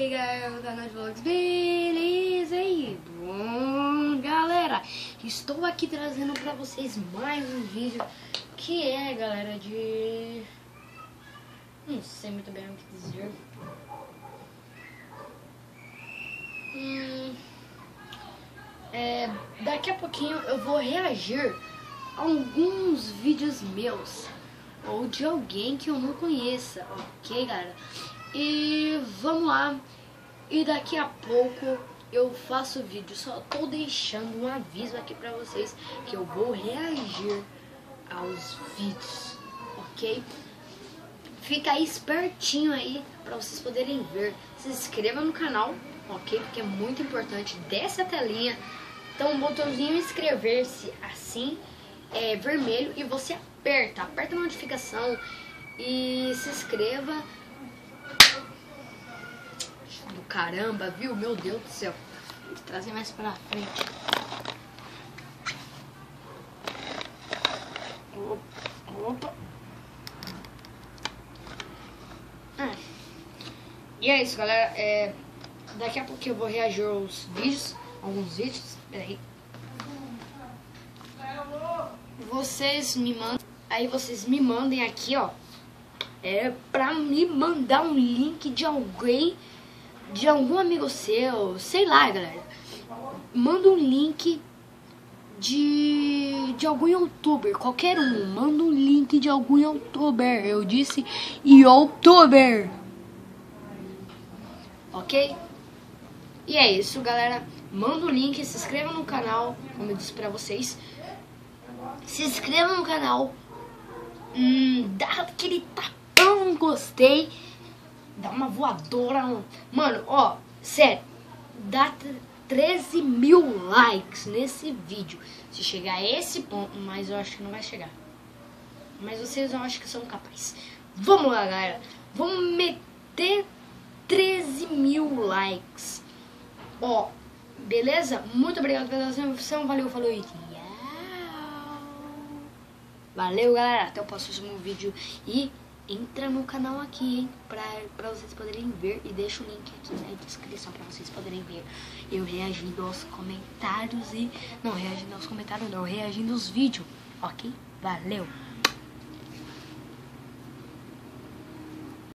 aí galera do canal de vlogs, beleza? E bom galera, estou aqui trazendo pra vocês mais um vídeo que é galera de... não sei muito bem o que dizer. Daqui a pouquinho eu vou reagir a alguns vídeos meus ou de alguém que eu não conheça, ok galera? E vamos lá, e daqui a pouco eu faço o vídeo. Só tô deixando um aviso aqui pra vocês que eu vou reagir aos vídeos, ok? Fica aí espertinho aí pra vocês poderem ver. Se inscreva no canal, ok? Porque é muito importante. Desce a telinha, então um botãozinho inscrever-se assim, vermelho, e você aperta a notificação e se inscreva. Do caramba, viu? Meu Deus do céu. Vou trazer mais pra frente. Opa. E é isso, galera. Daqui a pouco eu vou reagir aos vídeos. Alguns vídeos. Peraí. Vocês me mandam. Aí vocês me mandem aqui, ó. Pra me mandar um link de alguém, de algum amigo seu, sei lá, galera. Manda um link de algum youtuber, qualquer um. Manda um link de algum youtuber. Eu disse youtuber, ok? E é isso, galera. Manda o link, se inscreva no canal, como eu disse pra vocês. Se inscreva no canal, dá aquele tapão, gostei, dá uma voadora, mano, ó, sério, dá 13 mil likes nesse vídeo, se chegar a esse ponto, mas eu acho que não vai chegar, mas vocês eu acho que são capazes. Vamos lá, galera, vamos meter 13 mil likes, ó, beleza? Muito obrigado pela atenção, valeu, falou e tchau. Valeu, galera, até o próximo vídeo e entra no canal aqui, hein, pra vocês poderem ver, e deixa o link aqui na descrição pra vocês poderem ver eu reagindo aos comentários e... não, reagindo aos comentários não, reagindo aos vídeos, ok? Valeu!